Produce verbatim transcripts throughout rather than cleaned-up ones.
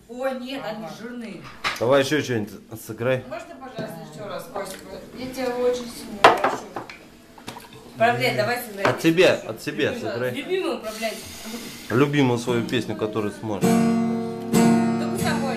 Ой, нет, они жирные. Давай еще что-нибудь сыграй. Можно, пожалуйста, еще раз, Костя? Я тебя очень сильно прошу. Управляй, давай сыграй. От себя, от себя сыграй. Любимую управлять. Любимую свою песню, которую сможешь. Только с собой.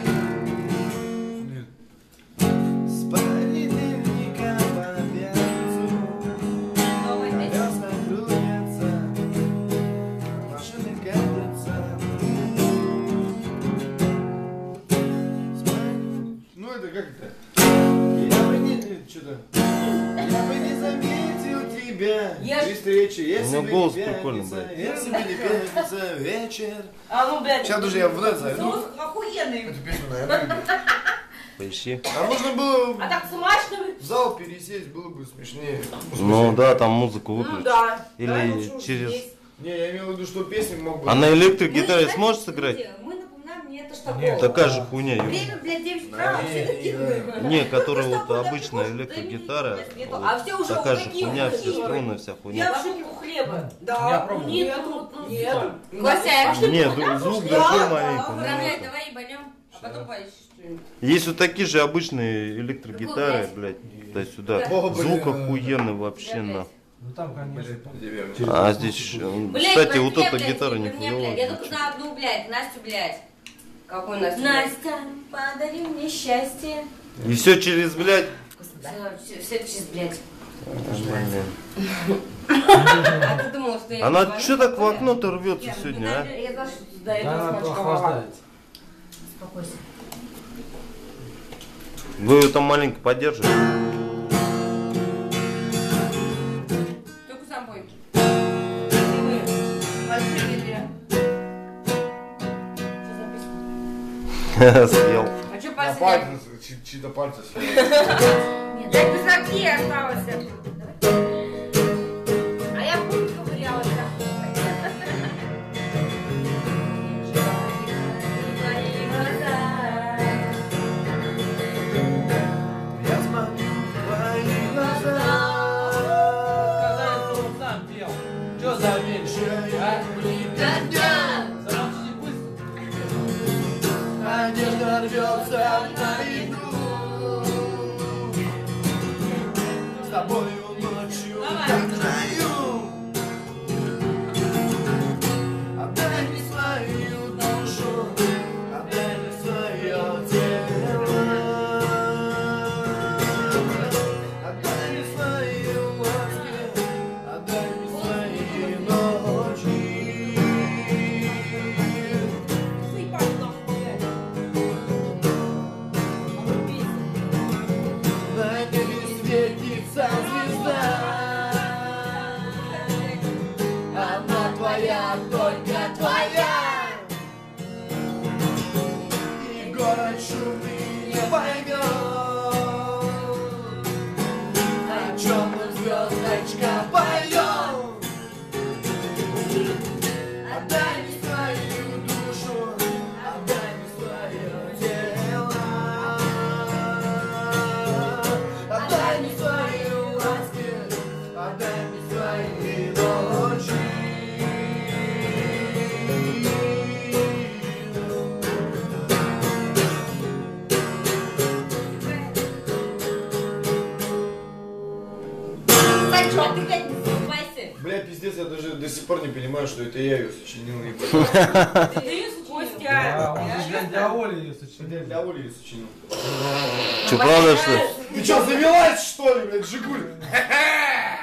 Ну это как это? Я бы не... Что-то... Я бы не заметил тебя при встрече, если бы не пятница, если бы не пятница, вечер. А ну, блядь. Сейчас даже я в это зайду. Соус охуенный. Эту песню, наверное, Поищи. а можно было А так смачно. в зал пересесть, было бы смешнее. Ну да, там музыку Ну выключить. да. Или через... Не, я имел в виду, что песни мог бы... А на электрогитаре сможешь сыграть? Мы напоминаем, мне это что Такая же хуйня. Юра. Время, блядь, девять утра, все такие. Не, которая вот обычная электрогитара. А все уже Такая же такие хуйня, все красивые. струны, вся Я хуйня. в шоке у хлеба. Я Да. пробовал. Нет, тут нет. Кося, Нет, звук другой маленький. управляй, ну, давай ебанем, а потом поищешь что-нибудь. Есть вот такие же обычные электрогитары, блядь, туда-сюда. Звук охуенный вообще, на. Ну там, конечно. А здесь, э, Блядь, кстати, вот вот мне, эта блядь, гитара не не ко мне, блядь. Я только хуёвая. на одну, блядь, Настю, блядь. Какой Настю? Настя, подари мне счастье. И все через, блядь. Все, все через, блядь. Блин. А ты думал, что я... Она не что так в поняла? окно-то рвется сегодня, а? Я даже до этого Она смачковала. охлаждается. Успокойся. Вы ее там маленько поддержите? Только с собой. Мы пошли. Съел. А что На пальцы? пальцы, чи- чьи-то пальцы съел. Нет, дай без ноги осталось. А я путь ковырялась. Я смотрю в твои глаза. Сказали, что он сам пел. Че за меньше, а? Замолчи быстро. Одежда рвется на игру. С тобою ночью как в раю. Отдай мне свою душу, отдай мне свое тело. Отдай мне свои ласки, отдай мне свои ночи. На небе светится звезда. Она твоя, только твоя. И город шумный не поймет, о чем мы звездочка поем. Отдай мне свою душу, отдай мне свое тело. Отдай мне свои ласки, отдай мне свои ночи. Санчо, ты блядь, не заебайся. Бля, пиздец, я даже до сих пор не понимаю, что это я ее сочинил. не Ты ее Костя. Да, он же для- для Оли ее сочинил. Для Оли ее сочинил. Че, правда, что ли? Ты что, завелась, что ли, блядь, Жигуль?